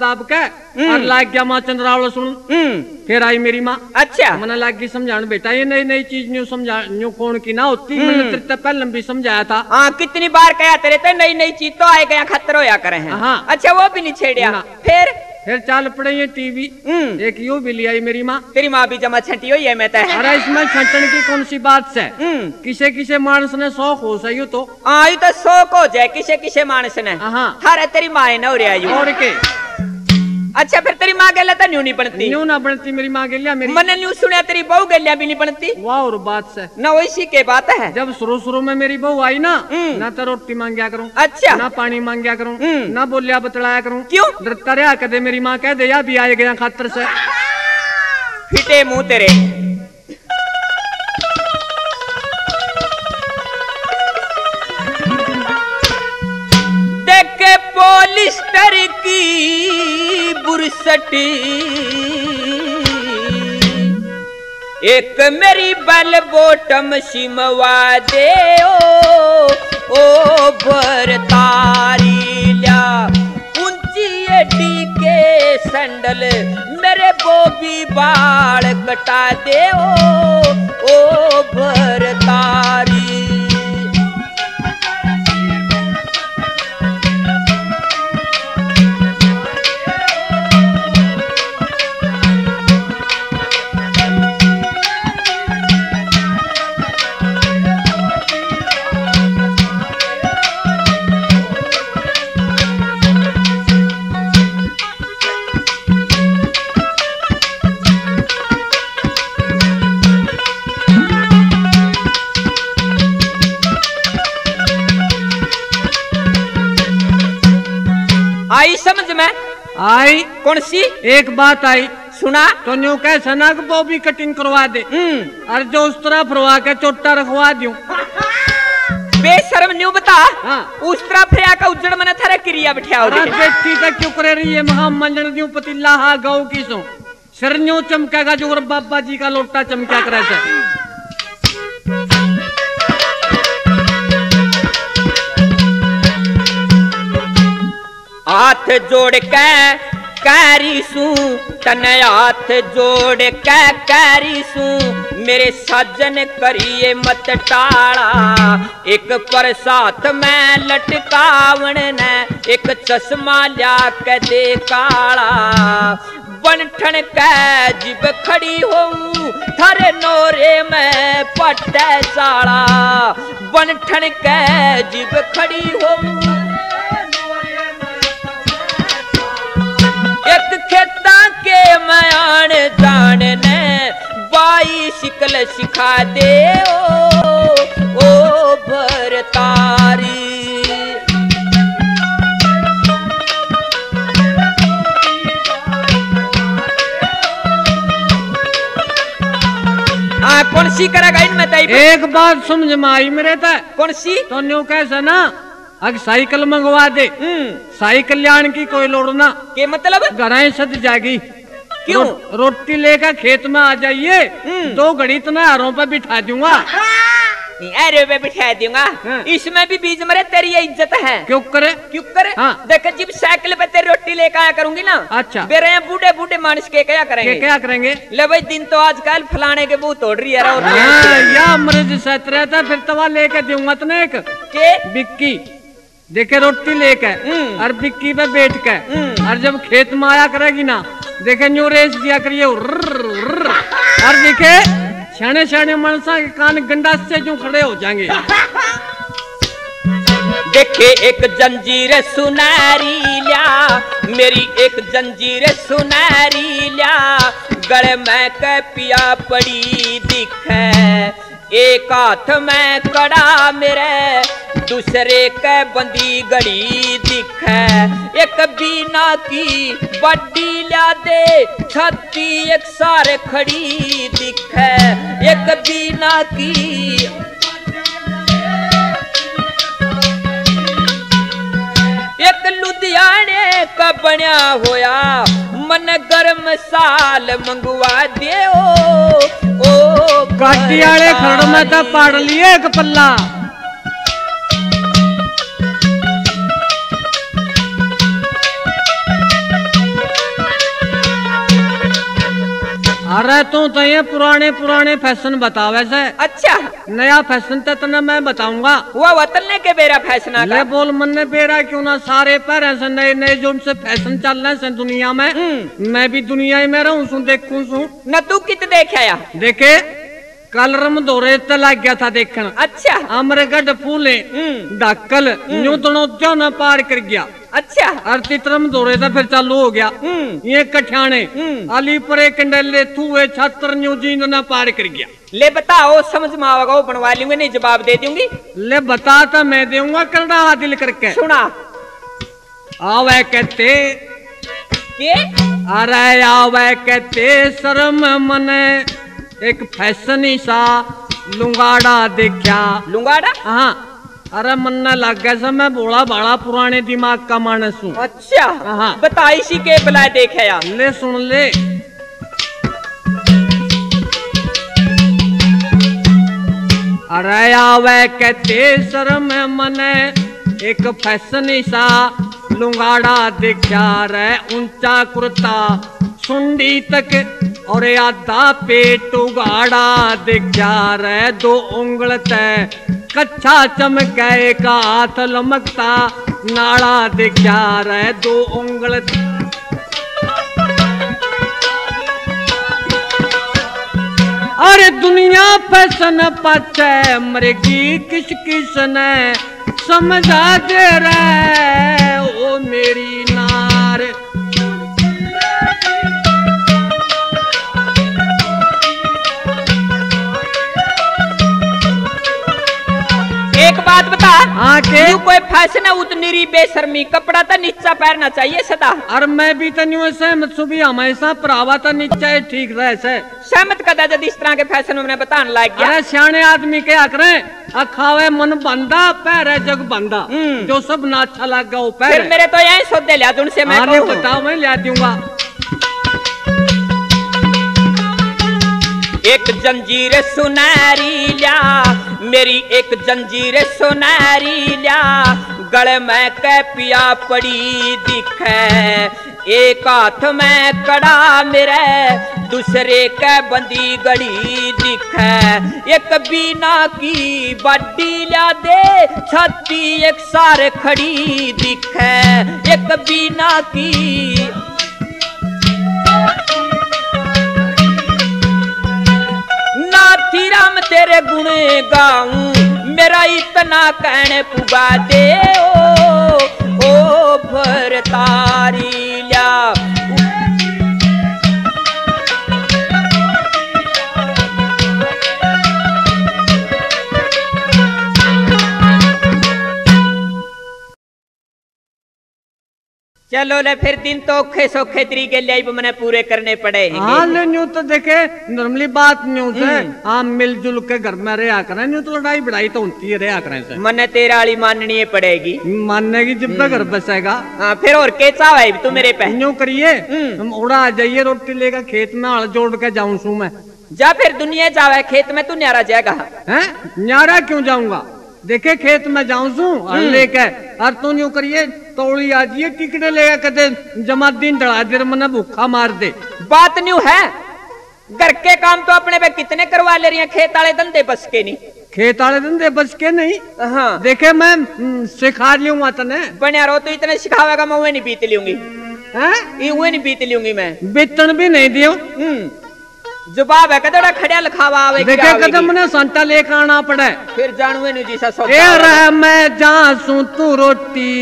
दाब के और लाग गया माँ चंद्रावल सुन। फिर आई मेरी माँ। अच्छा मैंने लाग गई समझाने, बेटा ये नई नई चीज न्यू समझा न्यू कौन की ना होती, मैंने तेरे से पहले भी समझाया था। हाँ कितनी बार कहा तेरे तो नई नई चीज तो आए गया खतर होया करे हैं। हाँ। अच्छा वो भी नहीं छेड़िया। फिर फिर चाल पड़े ये टीवी, एक यू भी ले आई मेरी माँ। तेरी माँ भी जमा छठी हुई है मैं तो। अरे इसमें छटन की कौन सी बात से, किसे किसे मानस ने शौक हो सही तो आई तो शौक हो जाए किसे किसे मानस ने। हर तेरी माँ है ना और के। अच्छा फिर तेरी माँ गलिया तो न्यू नहीं बनती। न्यू ना बनती मेरी माँ गलिया मेरी। मैंने न्यू सुना तेरी बहू गलिया भी नहीं बनती। वाह और बात से ना वैसी के बात है। जब शुरू शुरू में मेरी बहू आई ना, ना तो रोटी मांगया करूं, अच्छा ना पानी मांगया करूं, ना बोलिया बतलाया करूं। क्यों? डरता रहा कदे मेरी माँ कह दे या भी आए गया खातर से। फिटे मुंह तेरे। देख पॉलिस्टर की बुरसटी एक मेरी बल बोटम सिमवा दे ओ, ओ भरतारी ल्या ऊंची एडी के संडल मेरे बोबी बाल कटा दे ओ, ओ भरतारी। आई समझ में? आई कौन सी? एक बात आई सुना तो न्यू कैसा ना कि वो भी कटिंग करवा दे और जो उस तरह फरवा के चोटा रखवा दूं। बेशर्म न्यू बता। हाँ। उस तरह फिर का उज्जड़ मने थारे क्रिया बिठाओ दे। बेटी तक क्यों करे रही है महा मंजन दूं पतीला हा गाँव की सो सिर न्यू चमकेगा जो बाबा जी का लोटा चमका करे से। हाथ जोड़ के कारी सू तने हाथ जोड़ के कारी सू मेरे साजन करिए मत टाड़ा। एक पर साथ में लटकावन ने एक चश्मा लिया के दे काला। बनठन के जिब खड़ी होऊं थारे नोरे में पटे साड़ा। बनठन के जिब खड़ी होऊं एक खेता के मयान जानने बाई शिकल सिखा दे ओ, ओ भरतारी। हाँ कौन सी करेगा इनमें तय? एक बात समझ में आई मेरे तो। कौन सी? तो न्यू कैसा ना अग साइकिल मंगवा दे। साई कल्याण की कोई लोड़ ना के मतलब घराए सद जाएगी। क्यों? रो, रोटी लेकर खेत में आ जाइए, दो घड़ी इतना हरों पर बिठा दूंगा। अरे पे बिठा दूंगा। इसमें भी बीच मरे तेरी इज्जत है। क्यों करे? क्यों करे? हाँ। देख जब साइकिल पे तेरी रोटी लेकर आया करूंगी ना। अच्छा। बेरे बूढ़े बूढ़े मानस के क्या करेंगे? क्या करेंगे? ले भाई दिन तो आजकल फलाने के मुंह तोड़ रही है। हाँ, या मर्ज सत रहता फिर तवा लेके दूंगा तने एक के बिक्की देखे रोटी लेके और बिक्की पे बैठ के और जब खेत में आया करेगी ना देखे न्यू रेस दिया करिए और देखे छाने छाने मनसा के कान गंडा से जो खड़े हो जाएंगे। देखे एक जंजीर सुनारी ल्या मेरी एक जंजीर सुनारी ल्या गले में के पिया पड़ी दिखे। एक हाथ में कड़ा मेरे दूसरे के बंदी गड़ी दिखे। एक बीना की बड्डी ला दे छत्ती एक सारे खड़ी दिखे। एक बीना की एक लुधियाने का बनया होया मन गर्म साल मंगवा दे ओ, ओ काटियाले खड़ में तो पाड़ लिए एक पल्ला। अरे तू तो ये पुराने पुराने फैशन बतावे से। अच्छा नया फैशन तो तना मैं बताऊंगा। वो वतन के बेरा फैशन आ ले बोल मन ने बेरा क्यों ना सारे पैर से नए नए जो से फैशन चल रहे हैं दुनिया में। मैं भी दुनिया में रहूं सू देखूं सू न तू कित देख आया। देखे कल रमदोरे ते लग गया था देखन। अच्छा अमरगढ़ फूले डाकल न्यू दोनों जो न पार कर गया। अच्छा अरती तरम दौरे था फिर चालू हो गया। ये कठियाने अलीपुरे कंडले थुए छात्र न्यू जींद न पार कर गया। ले बताओ समझ में आवेगा वो बनवा लूंगी नहीं जवाब दे दूंगी। ले बता तो मैं दूंगा कर रहा दिल करके सुना। आवे कहते के अरे आवे कहते शर्म मने एक फैशन सा लुंगाड़ा देखा। लुंगाड़ा हाँ अरे मन न लग गया सब मैं बोला बड़ा पुराने दिमाग का मानस हूँ। अच्छा हाँ बता इसी के बुलाए देखे या। ले सुन ले अरे आवे कहते शर्म मने एक फैशन सा लुंगाड़ा देखा रे ऊंचा कुर्ता सुंडी तक और आधा पेट उगाड़ा देखा रे दो उंगल तय कच्चा चमके एक हाथ लमकता नाड़ा देखा रे दो उंगल। अरे दुनिया फैशन पचे मरेगी किस किस ने समझा दे रे ओ मेरी नार। एक बात बता आके तू कोई फैशन है उतनी बेशर्मी कपड़ा तो नीचा पहनना चाहिए सदा। और मैं भी तो न्यू सहमत सुबी हमेशा परावा तो नीचा ठीक रहे से सहमत कदा जब इस तरह के फैशन में बताने लग गया। अरे सियाने आदमी क्या करें अखावे मन बंदा पैर जग बंदा जो सब ना अच्छा लगा वो पैर। फिर मेरे तो यही सौदे लिया उनसे मैं बताओ मैं लिया दूंगा। एक जंजीर सुनहरी ल्या मेरी एक जंजीर सुनहरी ल्या गले में कैपिया पड़ी दिखे एक हाथ में कड़ा मेरे दूसरे के बंदी गड़ी दिखे एक बीना की बड्डी ल्या दे छत्ती एक सारे खड़ी दिखे एक बीना की। राम तेरे गुण गाऊं मेरा इतना कहने पुगा दे ओ, ओ भरतारी ल्या। चलो ले फिर दिन तो औखे सौखे तरीके ले मैंने पूरे करने पड़े। हाँ ले न्यू तो देखे नॉर्मली बात न्यू से हम मिलजुल के घर में रहा करें न्यू तो लड़ाई बढ़ाई तो होती है रहा करें से मने तेरा वाली माननी पड़ेगी मानने की जब तक घर बसेगा। हाँ फिर और कैसा है तू मेरे पे न्यू करिए हम उड़ा आ जाइए रोटी लेकर खेत में हल जोड़ के जाऊं सू मैं। जा फिर दुनिया जावे खेत में तू न्यारा जाएगा। है न्यारा क्यों जाऊंगा देखे खेत में जाऊं सू हल लेके और तू न्यू करिए तोड़ी आ जाइए टिकटे लेगा कदे जमा दिन डरा देर मना भूखा मार दे। बात न्यू है घर के काम तो अपने पे कितने करवा ले रही हैं खेत वाले धंधे बस के नहीं। खेत वाले धंधे बस के नहीं। हाँ देखे मैं सिखा लूंगा तने बनिया रो तो इतने सिखावेगा मैं वही नहीं बीत लूंगी। हैं वही नहीं बीत लूंगी मैं बेतन भी नहीं दियो जवाब है कदड़ा खड़िया लिखावा आवे देखे कदम ने संता लेकर आना पड़े फिर जानवे नु जैसा सौदा ए रह मैं जासू तू रोटी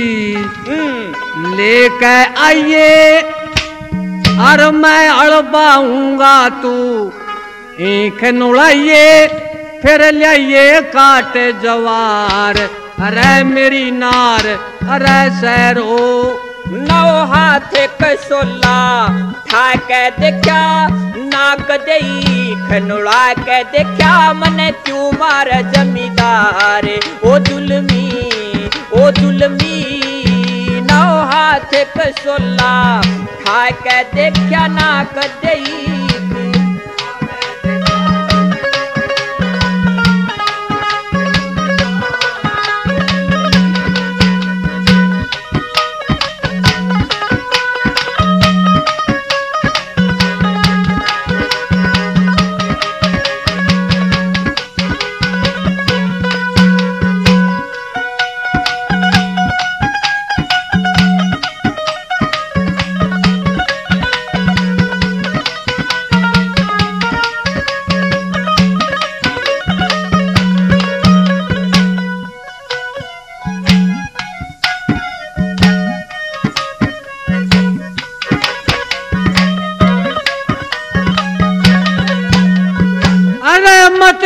लेके आइए और मैं अड़बाऊंगा तू ईख नुड़ाइए फिर लाइए काट जवार अरे मेरी नार अरे सैरो नौ हाथ कसोला ठाके देखा नाक देई खनुड़ा के देखा मने क्यों मार जमींदार ओ जुलमी ओ जुलमी नौ हाथ कसोला ठाके देखा नाक देई।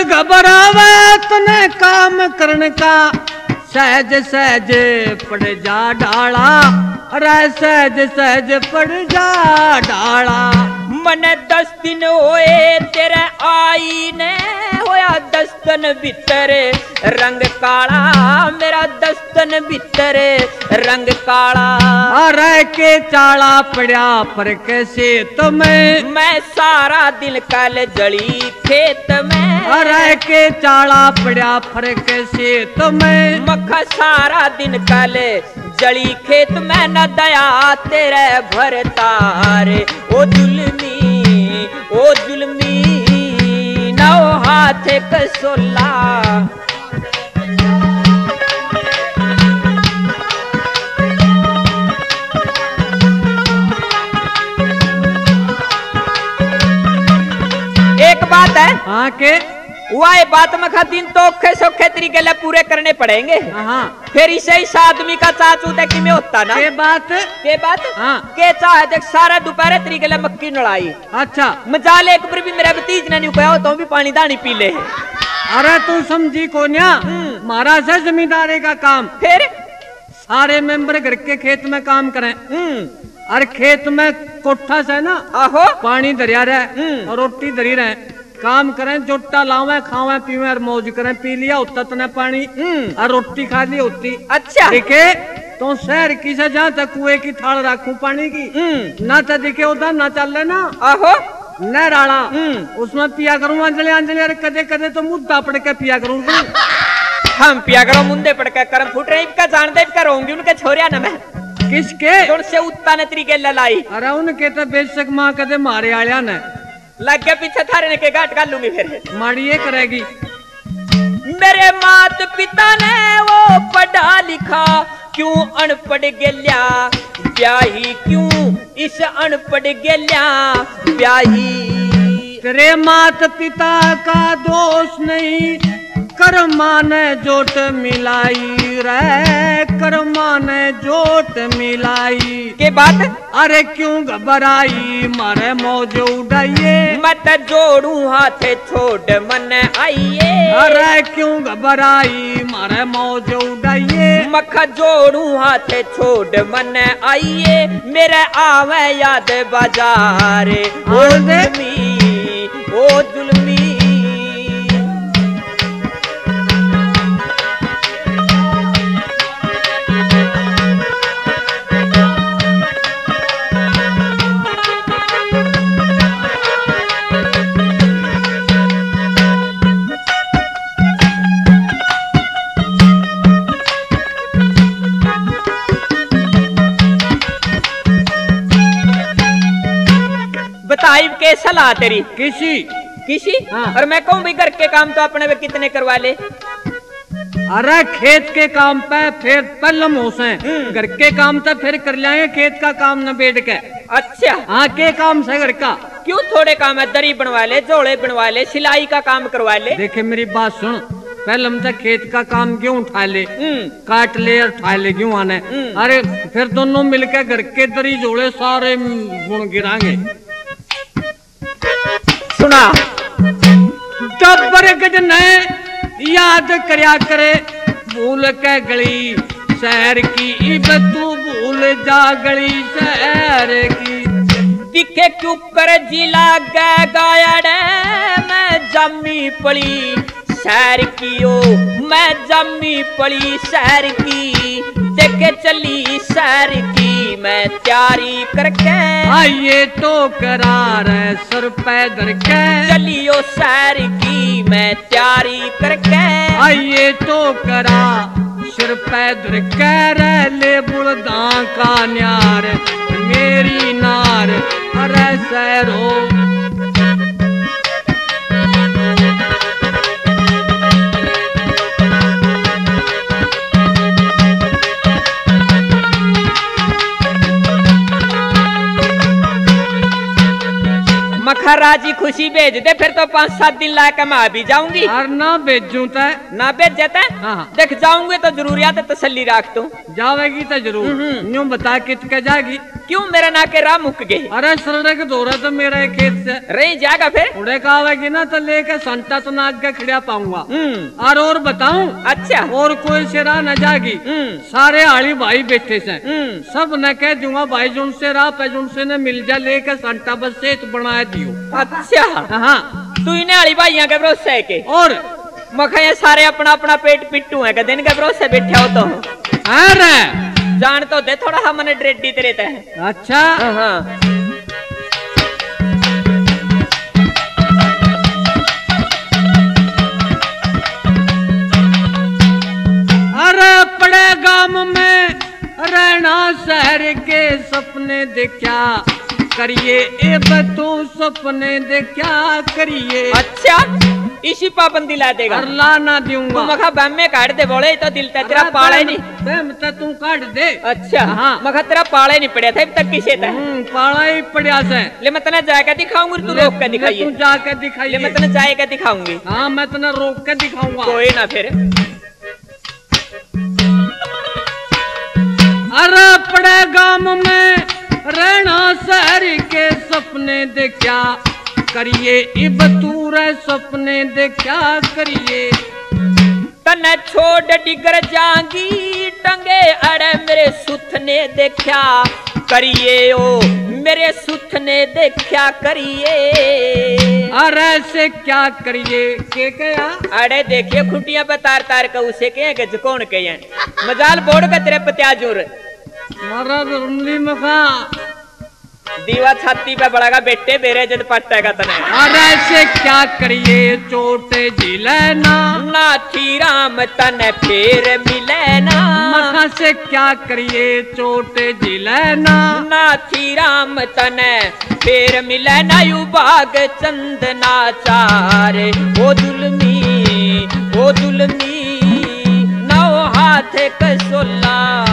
घबरावे तने काम करने का सहज सहज पड़ जा डाला अरे सहज सहज पड़ जा डाला मन दस दिन होए तेरे आई ने होया दस दिन भीतर रंग काला मेरा दस दिन भीतर रंग काला अरे के चाला पड़ा पर कैसे तुम्हें मैं सारा दिन कल जली खेत में अरे के चाला पड़ा पर कैसे तुम्हें मक्खा सारा दिन कल जली खेत में न दया तेरे भर तारे ओ जुल्मी ओ जुल्मी नौ हाथ कसोला एक बात है हाँ के वह बात में दिन तो औखे सौखे तरीके ले पूरे करने पड़ेंगे हाँ फिर इसे इस आदमी का चाचू तक में होता ना के बात के बात हाँ के चाहे देख सारा दोपहर तरीके ले मक्की नड़ाई अच्छा मजाल एक पर भी मेरा भतीज ने नहीं कहा तो भी पानी दानी पी ले अरे तू समझी को न्या महाराज है जमींदारी का काम फिर सारे मेंबर घर के खेत में काम करें अरे खेत में कोठा से ना आहो पानी दरिया रहे और रोटी दरी रहे काम करें जोटा लावे खावे पीवे और मौज करें पी लिया होता तने पानी और रोटी खा ली होती अच्छा ठीक है तो शहर की से जहाँ तक कुएं की थाल रखू पानी की ना तो दिखे उधर ना चल रहे ना आहो न राड़ा उसमें पिया करूँ अंजलि अंजलि अरे कदे कदे तो मुद्दा पड़ के पिया करूँ हम पिया करो मुंदे पड़ के करम फुट रहे इनका जानते इनका रहूंगी उनके छोरिया ना मैं किसके से उत्ता ने तरीके ललाई अरे उनके तो बेशक माँ कदे मारे आलिया ने लग गया पीछे थारे ने के गाट कर लूंगी फिर माड़ी ये करेगी मेरे मात पिता ने वो पढ़ा लिखा क्यों अनपढ़ गेल्या ब्याही क्यों इस अनपढ़ गेल्या ब्याही तेरे मात पिता का दोष नहीं कर्मा ने जोट मिलाई रे कर्मा ने जोट मिलाई के बात अरे क्यों घबराई मारे मौज उड़ाइए मत जोड़ू हाथ छोड़ मन आइए अरे क्यों घबराई मारे मौज उड़ाइए मख जोड़ू हाथ छोड़ मन आइए मेरे आवे याद बाजार ओ जुल्मी ओ जुल्मी बताई के सलाह तेरी किसी किसी हाँ। और मैं कहूँ भी घर के काम तो अपने वे कितने करवा ले अरे खेत के काम पे फिर पल्लम होसे घर के काम तो फिर कर लेंगे खेत का काम न बैठ के अच्छा हाँ के काम से घर का क्यों थोड़े काम है दरी बनवा ले जोड़े बनवा ले सिलाई का काम करवा ले देखे मेरी बात सुन पहले हम तक खेत का काम क्यों उठा ले काट ले और उठा ले क्यों आने अरे फिर दोनों मिलकर घर के दरी जोड़े सारे गुण गिरांगे सुना डब्बर गज ने याद करया करे भूल के गली शहर की इब तू भूल जा गली शहर की दिखे क्यों कर जिला गए गायड़ मैं जम्मी पड़ी शहर की ओ मैं जम्मी पड़ी शहर की देखे चली शहर की मैं तैयारी करके आइए तो करार सर पैदर के चलियो शहर की मैं तैयारी करके आइए तो करा सिर पैदर कर ले बुलदा का न्यार मेरी नार अरे सैरो मखा राजी खुशी भेज दे, फिर तो पाँच सात दिन ला के मैं आ भी जाऊंगी। और ना भेजूं तो ना भेज जाता है। हाँ। देख जाऊंगे तो जरूरियात तसल्ली राख तू। जावेगी तो जरूर। यूं बता कितने जाएगी? क्यों मेरा ना के राह मुक गए? अरे सड़क दौरा तो मेरा एक खेत से रही जाएगा फिर उड़े का आवेगी ना तो लेके संता तो नाग के खिड़ा पाऊंगा। और और बताऊं? अच्छा। और कोई से राह न जाएगी। सारे आली भाई बैठे से सब न कह दूंगा भाई जुन से राह पे जुन से न मिल जा लेके संता बस से बना दियो। अच्छा हाँ तू इन्हें आली भाइयों के भरोसे के और मखा ये सारे अपना अपना पेट पिट्टू है दिन के भरोसे बैठे हो तो। अरे जान तो दे थोड़ा हमने ड्रेडी तेरे है। अच्छा हाँ अरे पड़े गांव में रहना शहर के सपने देखा करिए ए बतू सपने देखा करिए। अच्छा इसी पाबंदी ला देगा? ला ना दूंगा। मखा बम में काट दे बोले तो दिल तक तेरा पाले नहीं। बम तो तू काट दे। अच्छा हाँ मखा तेरा पाले नहीं पड़ा था अब तक किसे था? पाला ही पड़ा से। ले मैं तना जाके दिखाऊंगी तू रोक के दिखाइए। तू जाके दिखाइए। ले मैं तना जाके दिखाऊंगी। हाँ मैं तना रोक के दिखाऊंगा। कोई ना फिर। अरे पड़े गांव में रहना शहर के सपने देखा करिए इबतूर सपने देखा करिए। तने छोड़ डिगर जांगी टंगे अरे मेरे सुथने देखा करिए ओ मेरे सुथने देखा करिए। अरे से क्या करिए के क्या? अरे देखिए खुटियां पे तार तार का उसे के गज कौन के हैं मजाल बोड़ का तेरे पत्याजूर मारा रुंडी मखा दीवा छाती पे बड़ागा बेटे बेरे जद पट्टेगा तने। अरे से क्या करिए चोटे जिलेना ना थी राम तने फिर मिलेना। मखा से क्या करिए चोटे जिलेना ना थी राम तने फिर मिलेना। यू बाग चंदना चारे ओ दुलमी ओ दुलमी नौ हाथ कसोला